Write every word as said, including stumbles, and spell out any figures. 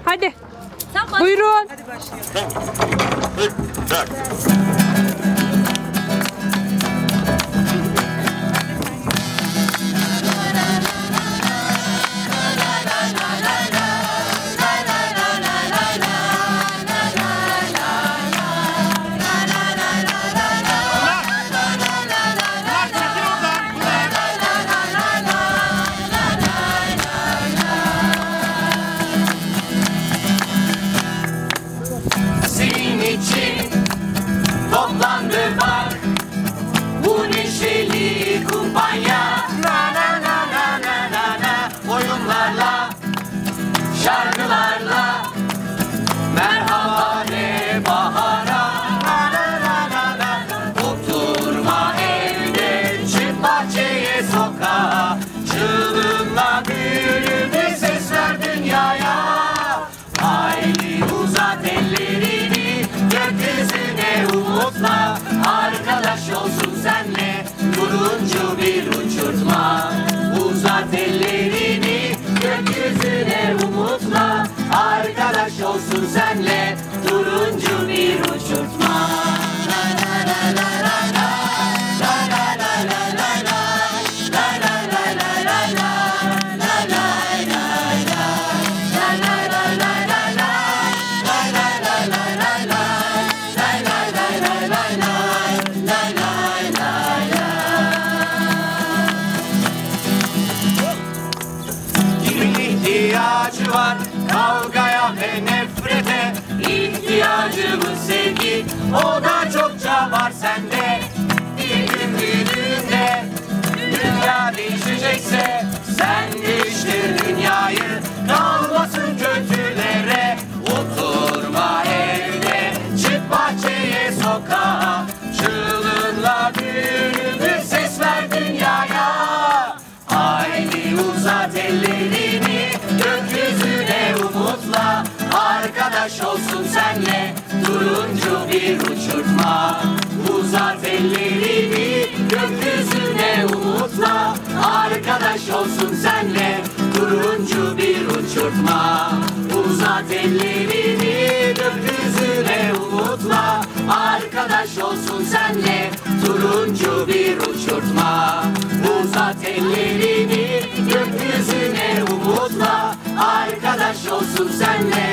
Hadi. Sen Buyurun. Hadi başlayalım. Senin için toplandı bak bu neşeli kumpanya. Na na na na na na na. Oyunlarla, şarkılarla merhaba de bahara. Na na na na na. Oturma evde, çık bahçeye, sokağa, çığlığınla büyülü bir ses ver dünyaya. Haydi uzat ellerini gökyüzüne umutla, arkadaş olsun senle turuncu bir uçurtma. Uzat ellerini gökyüzüne umutla, arkadaş olsun senle turuncu bir uçurtma. La la la la la la, la la la la la la, la la la la la la, la la la la la, la la la la la la, la la la la la la, la la la la la la, la la. Kimin ihtiyacı var kavgaya ve nefrete? İhtiyacımız sevgi, o da çokça var sende. Bir gün büyüdüğünde dünya değişecekse, sen değiştir dünyayı, kalmasın kötülere. Oturma evde, çık bahçeye, sokağa, çığlığınla büyülü bir ses ver dünyaya. Haydi uzat ellerini gökyüzüne umutla, arkadaş olsun senle turuncu bir uçurtma. Uzat ellerini gökyüzüne umutla, arkadaş olsun senle turuncu bir uçurtma. Uzat ellerini gökyüzüne umutla, arkadaş olsun senle turuncu bir uçurtma. Uzat ellerini gökyüzüne umutla, arkadaş olsun senle